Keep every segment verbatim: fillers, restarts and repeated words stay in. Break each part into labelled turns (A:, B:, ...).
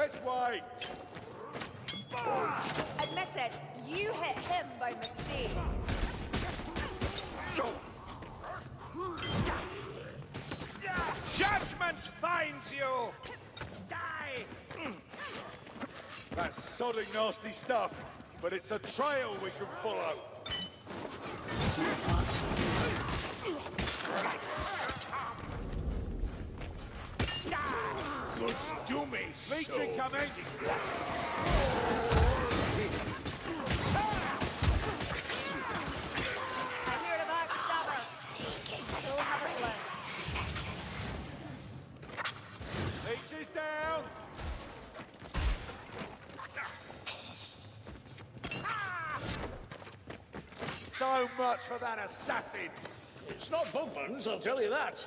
A: Let's wait.
B: Admit it, you hit him by mistake.
A: Judgment finds you! Die! That's sodding nasty stuff, but it's a trail we can follow. Good do me, Legion coming!
B: I'm here to backstab her. So have a plan.
A: Leech is down! So much for that assassin!
C: It's not Bugman's, I'll tell you that.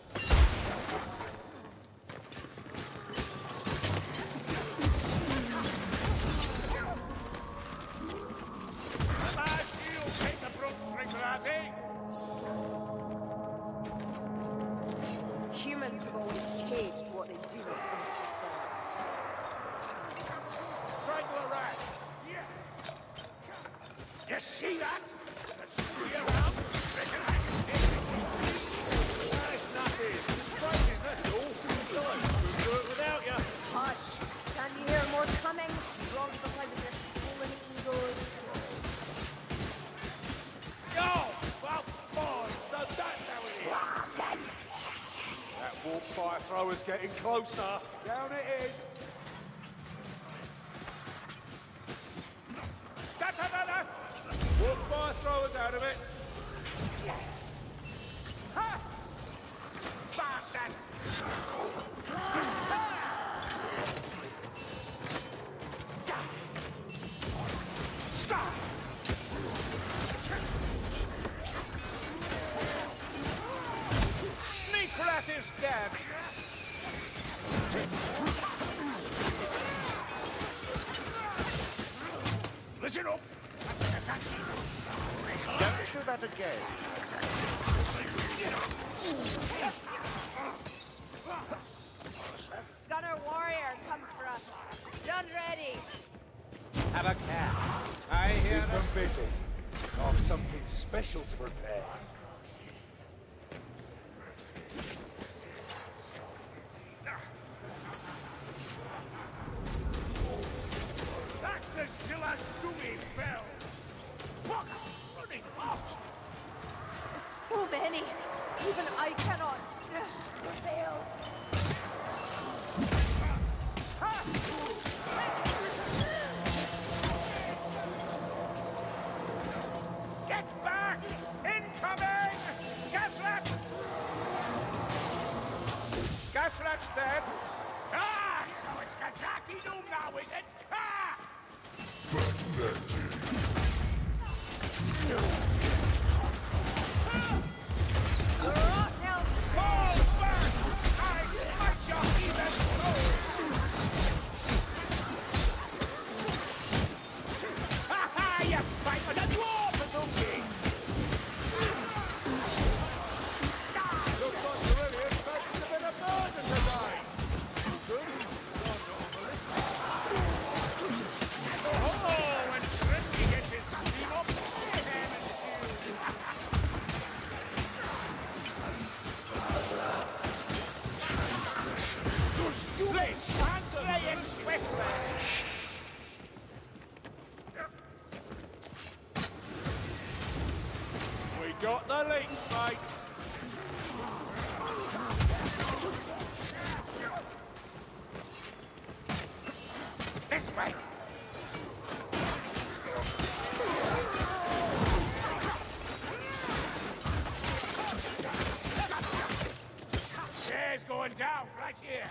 B: Humans have always caged what they do not understand.
A: Strangle rat! You see that? Let's see around. That's nothing. Frightening, that's all. Besides, we'll do it without you.
B: Hush! Can you hear more coming? Wrong because of your swollen egos.
A: Go! Well, fine. So that's how it is. That warp fire thrower's getting closer. Down it is. Da da da da! Warp fire thrower's out of it. Ha! Bastard! Sneak rat is dead. Listen up. Don't do that again.
B: The Scunner warrior comes for us. Done ready.
A: Have a care. I hear them busy. Got something special to prepare. That's the Shilazumi bell. Fuck! Running out.
B: So many. Even I cannot prevail.
A: Get back! Incoming! Gasrat! Gasrat's dead. Ah! So it's Kazaki Doom now, is it? Ah! Fall back! I smite your even soul! Ha ha! You fight with a dwarf, Azuki! Looks like Aurelius faces a bit of burden today. Good. Oh, and Shrinky gets his steam up. Please, Andre Expressway! We got the leak, mates! This way! Chair's going down right here!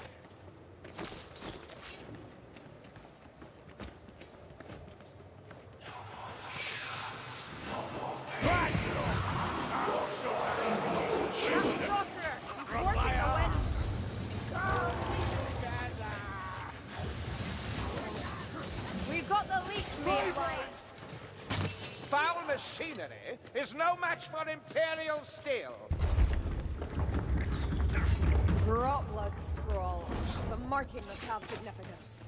B: We've got the leech realized.
A: Foul machinery is no match for Imperial steel.
B: Dropblood scroll. The marking must have significance.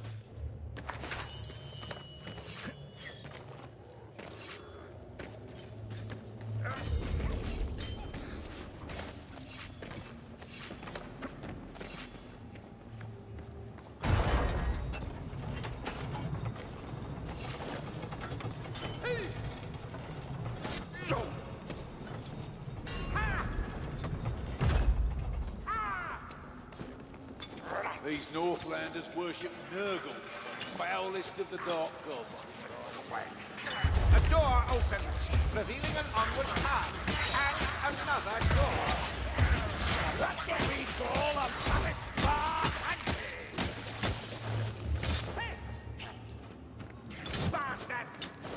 A: These Northlanders worship Nurgle, the foulest of the Dark Gods.
D: A door opens, revealing an onward path, and another door. That's what we call a summit bar country! Bastard!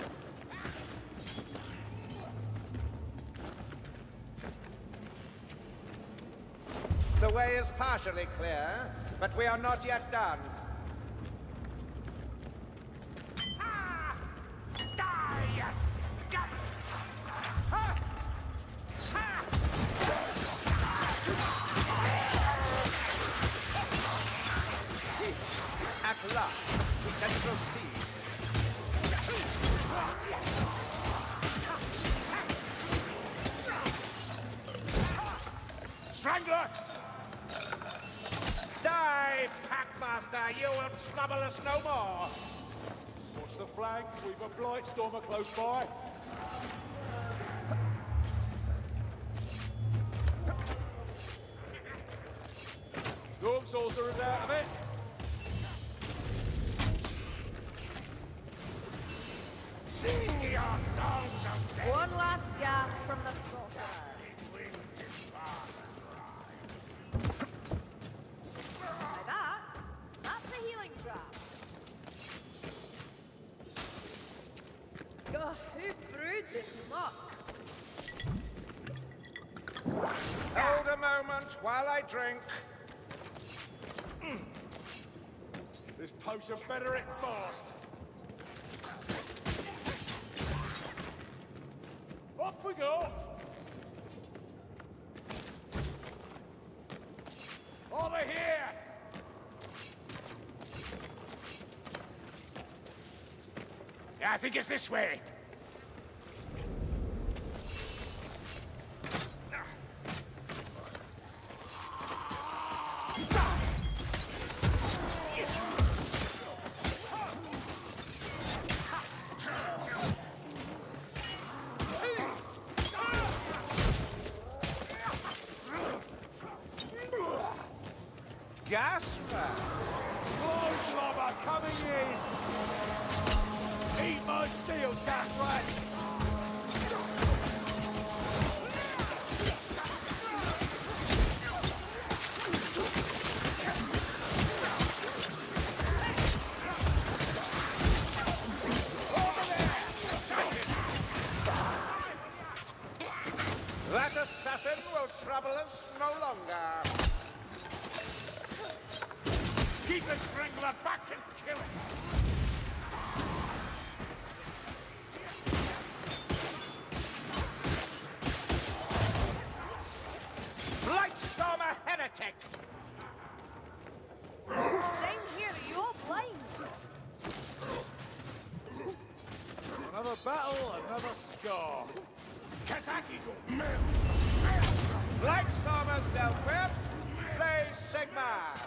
D: The way is partially clear, but we are not yet done. Ah! Die, you scum! Ha! Ha! At last, we can proceed. Strangler! Die, Packmaster! You will trouble us no more!
A: Watch the flanks, we've a Blightstormer close by. Storm Sorcerer's out of it.
D: Sing your songs of death!
B: One last gasp from the sorcerer. By that, that's a healing trap. Ugh, who brewed this muck?
D: Hold a moment while I drink.
A: This potion better it fast. Up we go! Over here!
D: Yeah, I think it's this way. Gas rat.
A: Blowslobber coming in! Eat my steel, gas rat!
D: That assassin will trouble us no longer. Keep the strangler back and kill it! Blightstormer heretic!
B: Down here, are you all blind?
A: Another battle, another scar.
D: Kazaki to melt! Blightstormers dealt with. Play Sigmar!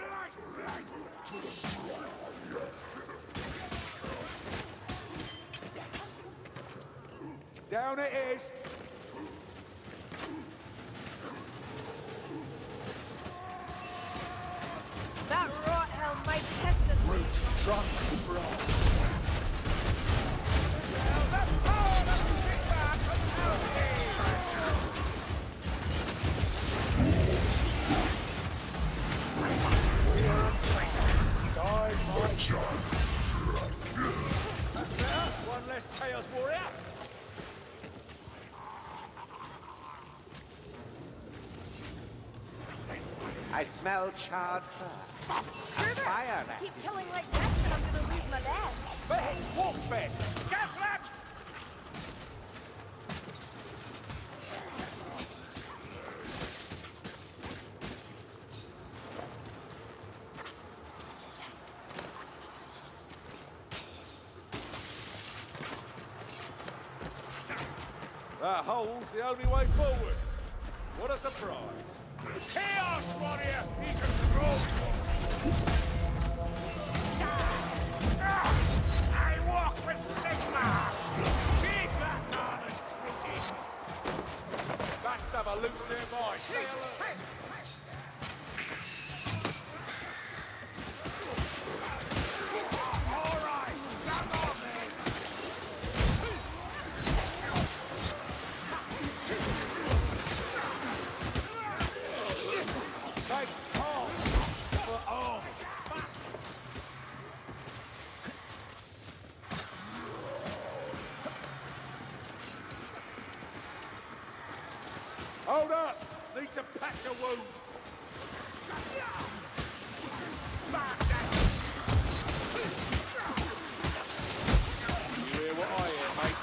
A: Down it is!
B: That rot hell might test us.
A: Root drunk brass.
D: The power of Sigmar compels me!
A: One less Chaos Warrior.
D: I smell charred fur. A fire rat.
B: Keep killing like this and I'm gonna lose my legs.
A: Ben, walk Ben.
D: Gas rat!
A: That hole's the only way forward. What a surprise.
D: Chaos Warrior, he's a strong I walk with Sigma! Take that, darling!
A: Must have a loot nearby. Stay alert.
D: All right, come on, then!
A: Take Tom for arm. Hold up! Need to patch a wound. You hear what I hear, mate?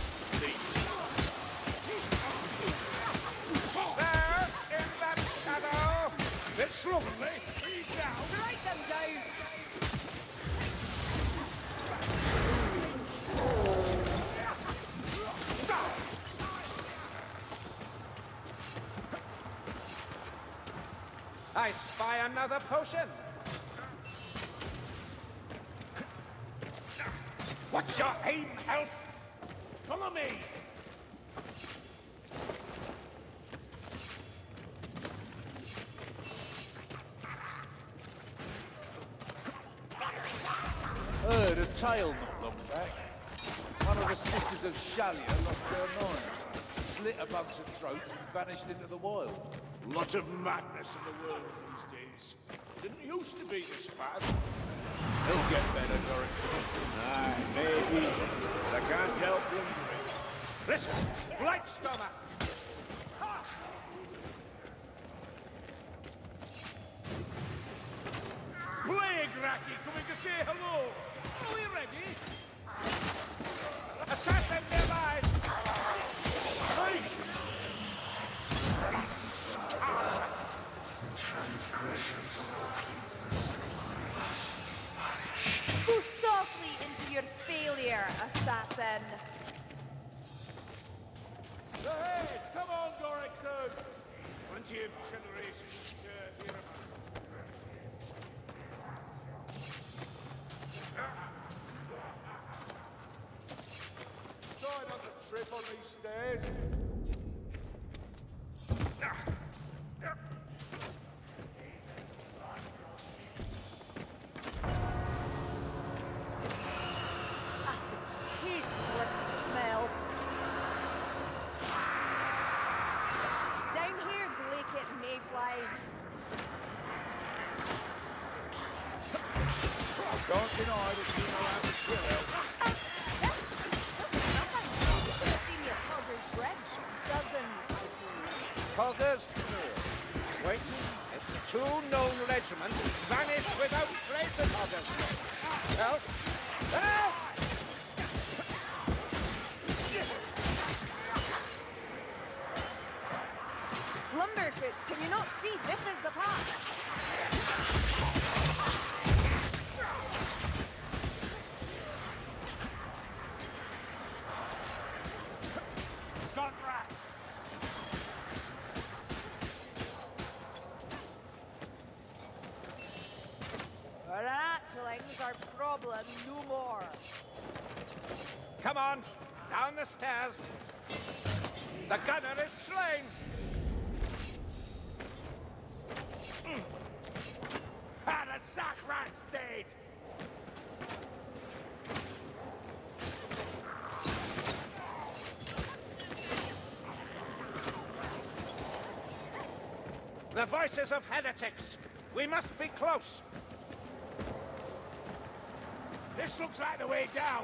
D: There, in that shadow! It's lovely! He's down!
B: Strike them down!
D: I spy another potion! What's your aim, Elf? Follow me!
A: Heard a tale not long back. One of the sisters of Shalia lost her mind, slit a bunch of throats and vanished into the wild.
D: Lot of madness in the world these days. Didn't used to be this bad.
A: He'll get better, Doris.
E: Aye, maybe. I can't help him.
D: Listen, Blightstormer! Plague Racky coming to say hello. Are we ready? Assassin nearby! Hey!
B: Go softly into your failure, assassin.
A: Ahead! Come on, Gorixon!
D: Plenty of generations to hear about.
A: Try not to trip on these stairs.
B: Taste worth the smell. Down here, Blackett mayflies.
A: Can't deny that you know how to swim out.
B: This, this is nothing. You should have seen your Culver's Bridge. Dozens, I believe.
D: Cogger's Clear. Waiting if the two known regiments vanish without trace of Cogger's Clear. Help! Help!
B: Lumberfoots, can you not see? This is the path.
D: Gun rat!
B: Ratling's our problem no more.
D: Come on, down the stairs. The gunner is slain. Ah, the sack rat's dead. The voices of heretics. We must be close. This looks like the way down.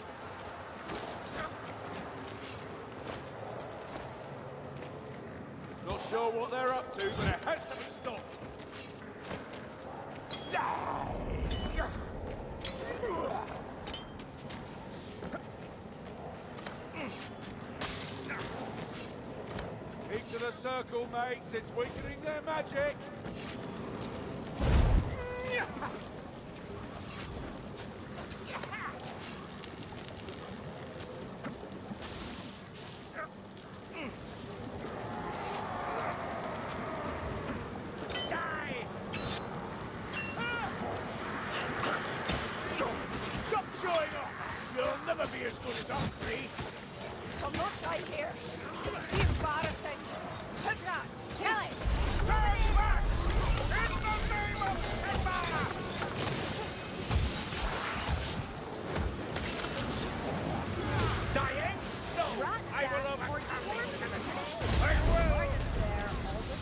A: Not sure what they're up to, but it has to be stopped. Keep to the circle, mates. It's weakening their magic.
B: right here. You embarrassing. Put that. Kill it.
D: Turn back! In the name of Timber! Dying? No!
B: Rat
D: I will
B: dance or
D: overcome
B: sword
D: these enemies.
B: dance.
D: I will!
B: Right there, all the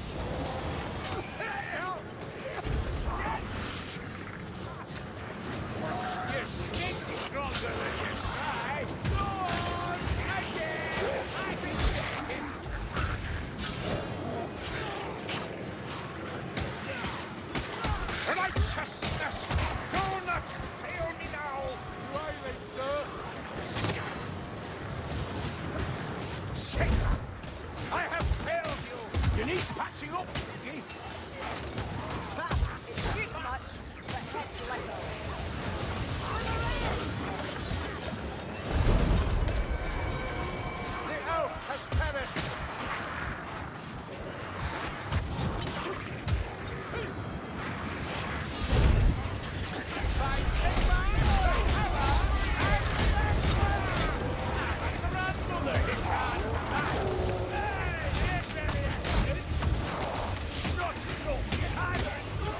D: You stink stronger than you try! Go on! Again! I can take it! Righteousness! Do not fail me now! Riley, sir! Shaker! I have failed you! You need patching up, Steve!
B: Ha! It speaks much, but helps little.
D: The elf has perished! By Sigmar, Hammer, and the grandmother, he can't die! Yes, Elliot! Not enough! Either!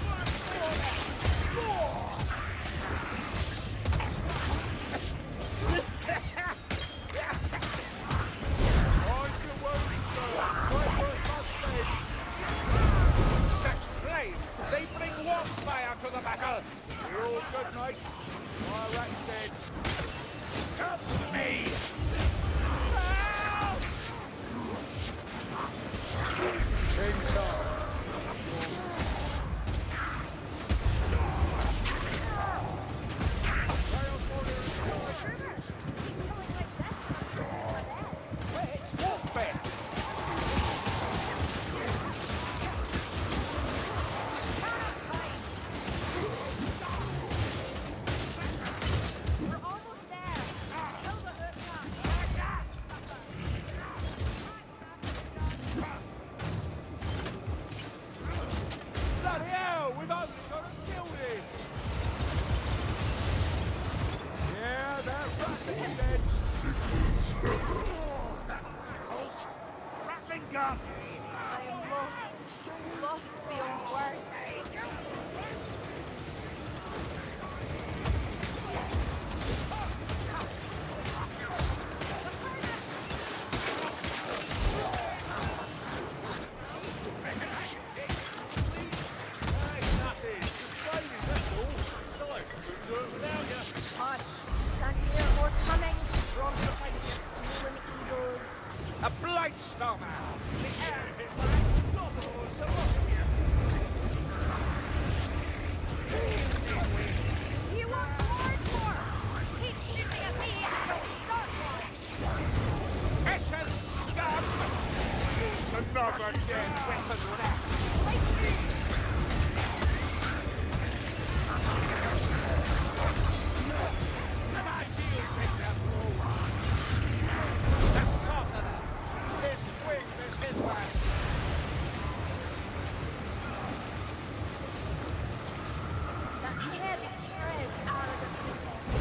D: That's flame! They bring warm fire to the battle! You're all good, mate. My rat's dead. Come to me! Help!
A: In time.
D: Wait, walk back!
B: We're almost there. Kill the hook
D: Bloody hell! We've only got a building! Yeah, that rat is dead! Colt! Rattling gun!
B: I am lost. Lost beyond words. Hush. Can't hear more coming. Wrong beside your snoring eagles.
D: A blight stormer! The air is unstoppable to look at you!
B: You want more for? Keep shooting at me and you'll start one.
D: Precious scum! Another dead weapon left! My shield is up. The sorcerer! His wing is his way!
B: That heavy tread arrogance in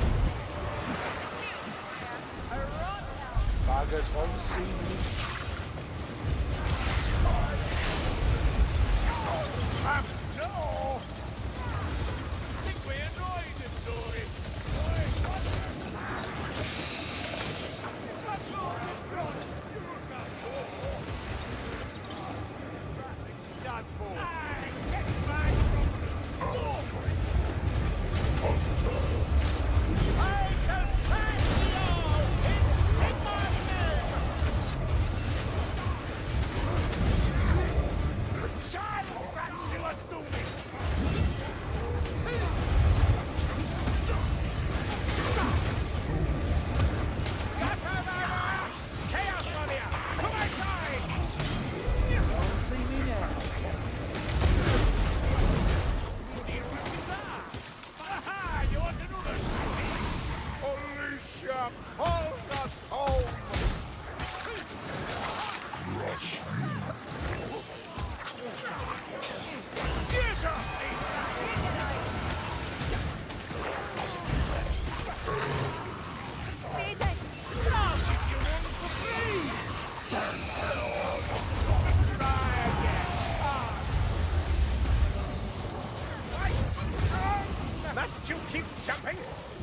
B: there. A rot now.
A: Buggers won't see me.
D: I'm no! Think we annoyed him, Dory! Done for. Get back from I shall smash you all in Sigmar's name! Must you keep jumping?